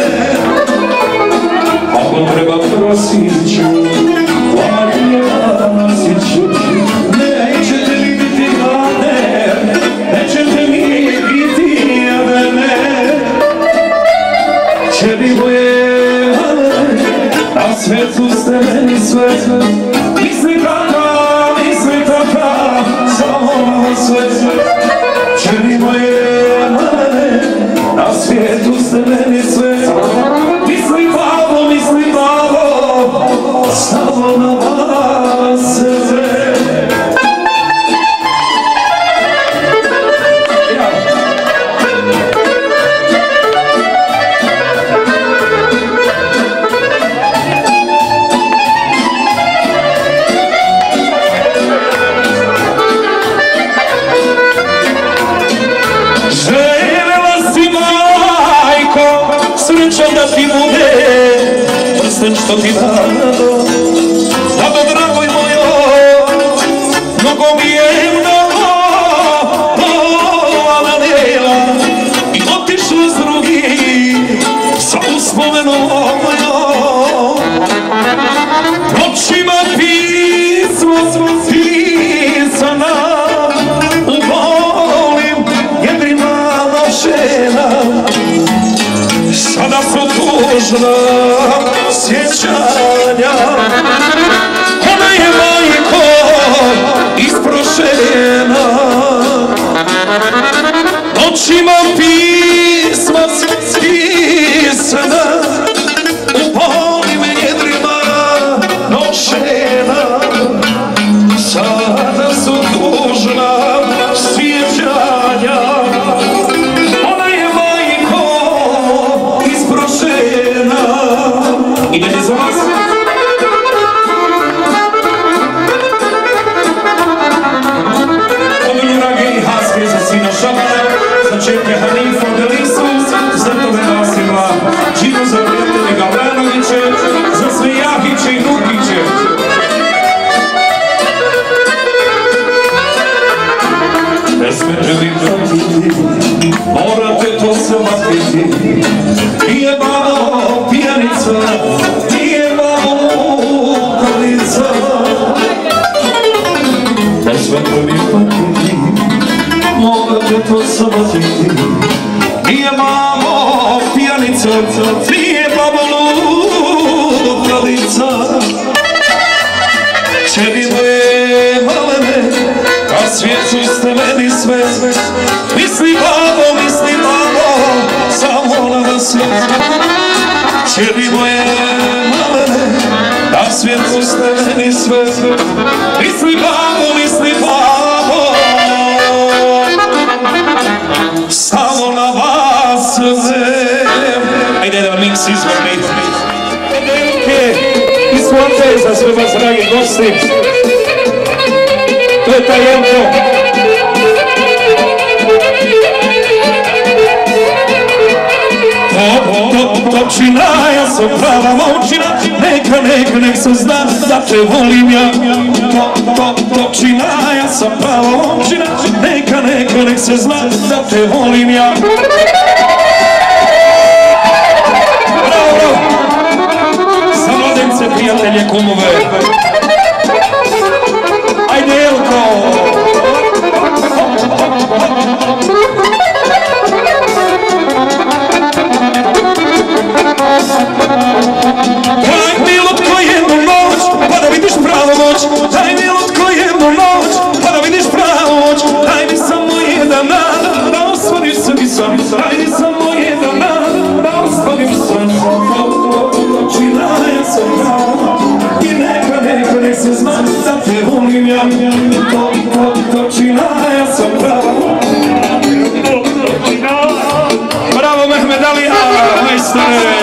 Ako treba prosić, ona treba nosić. Nećete mi biti glave, nećete mi biti jadne. Će bi moje na svijetu ste meni sve. Misli takav, samo sve. Čeri moje mane, na svijetu ste meni sve. Misli babo, samo na vas da ti bude prsten što ti dado, dado dragoj mojo, mnogo mi je mnogo dela i otišla s drugim sa uspomenom mojom. Noćima pismo pisana u bolim jedrima nošena, sada su tužna sjećanja. Ona je majko isprošena, noćima pisma pisana u bolim jedrima nošena, sada su tužna sjećanja. I da je za vas Odolju rage i haske za sina Šabana, za čerke Hanifu Delisu, za tebe Vasila, Džinu za prijatelje Gavranoviće, za sve Jahiće i Nukiće. Ne smete vi pratiti, morate to shvatiti. Nije malo pijanica, nije malo lukalica. Ne smete vi pratiti, morate to shvatiti. Nije malo pijanica, nije malo lukalica. Čedi moje malene, a svijetu ste meni sve. Misli babo, samo na vas. Čedi moje malene, a svijetu ste meni sve. Misli babo, samo na vas. Ajde da miks izvrni. Iz Svonte za sve vas dragi gosti. To je Tajenko. Točina, ja sam prava momčina, nek se zna da te volim ja. Točina, ja sam prava momčina, nek se zna da te volim ja. Bravo, za mladence, prijatelje, kumove. Ajde, Jelko! Daj mi lutko jednu noć, pa da vidiš pravu moć. Daj mi lutko jednu noć, pa da vidiš pravu moć. Daj mi samo jedan dan, da osvodiš se mi sam. Daj mi samo jedan dan, da osvodiš sam. Točina ja sam prava i nek se zna da te volim ja. Točina ja sam prava. Bravo Mehmed Alija, majstore!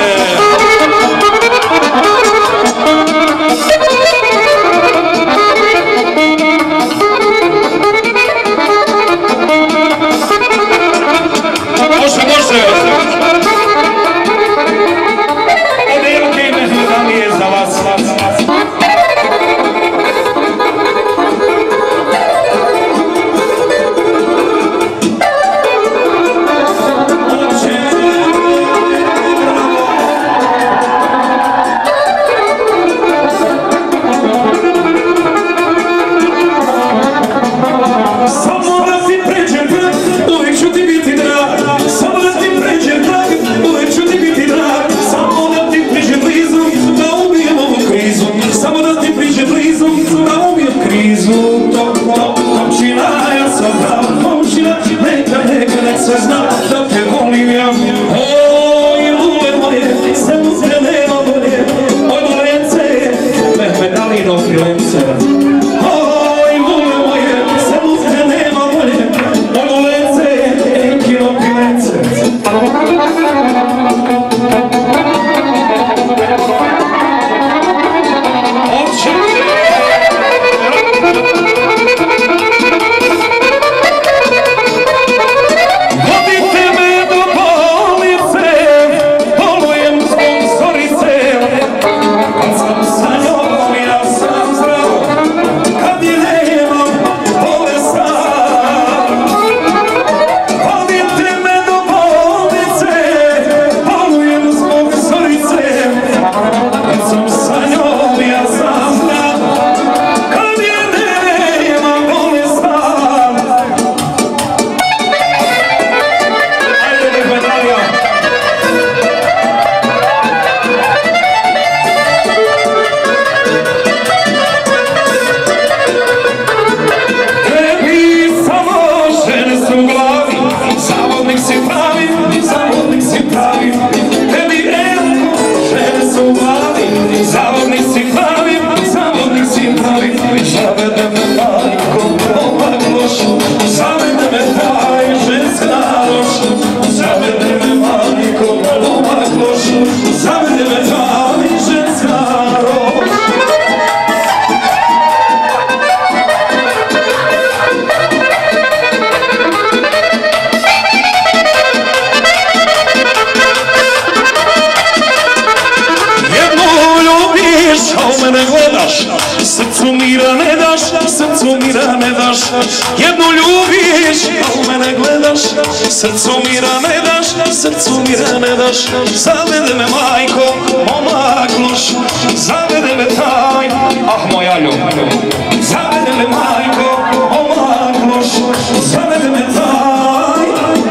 mira ne daš, srcu mira ne daš. Jednu ljubiš, a u mene gledaš. Srcu mira ne daš, srcu mira ne daš. Zavede me majko, momak loš. Zavede me taj, ah moja ljubav. Zavede me majko, momak loš. Zavede me taj.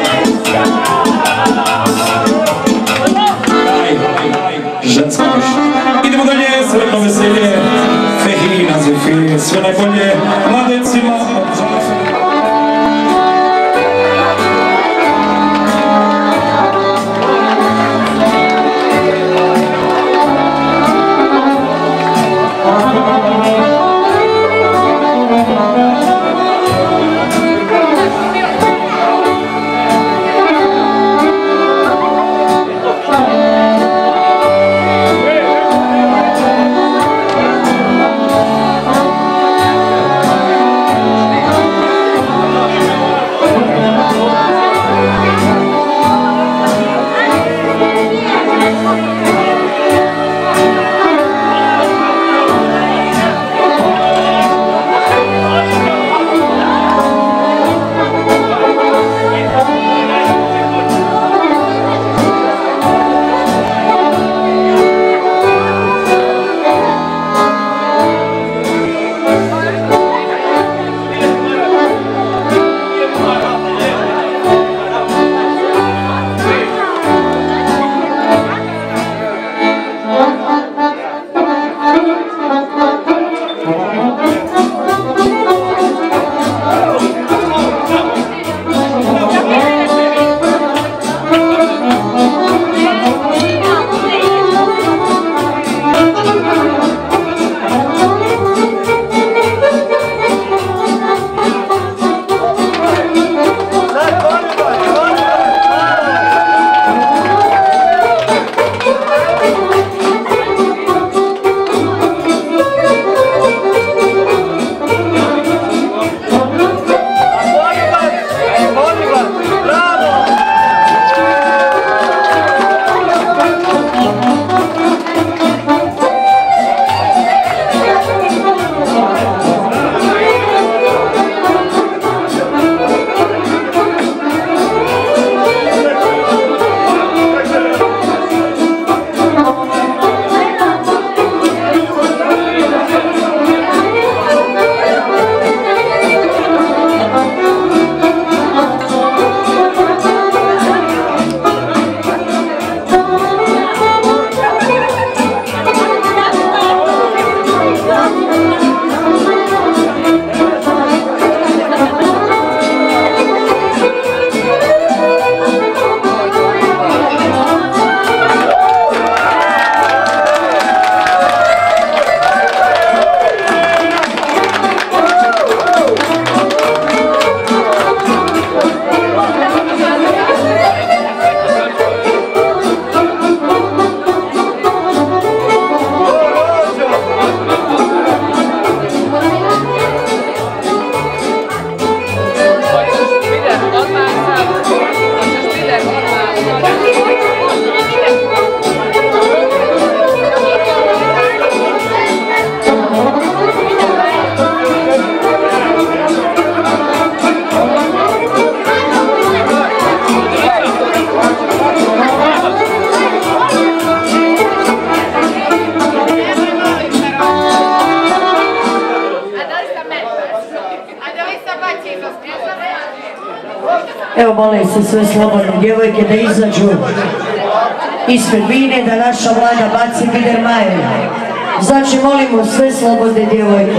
Žensko još. Idemo dalje, sretno veselje. Fehina, Zefir, sve najbolje mladecima. Evo molim se sve slobodne djevojke da izađu ispred bine da naša vlada baci Biedermajer. Znači molimo sve slobodne djevojke.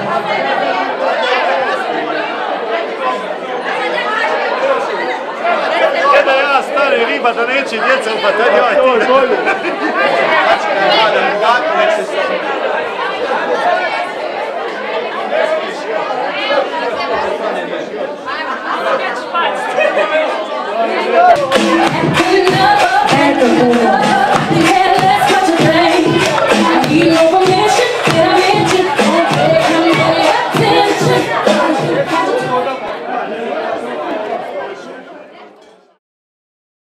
Da ja stari riba da neće djeca upatati, ja ti.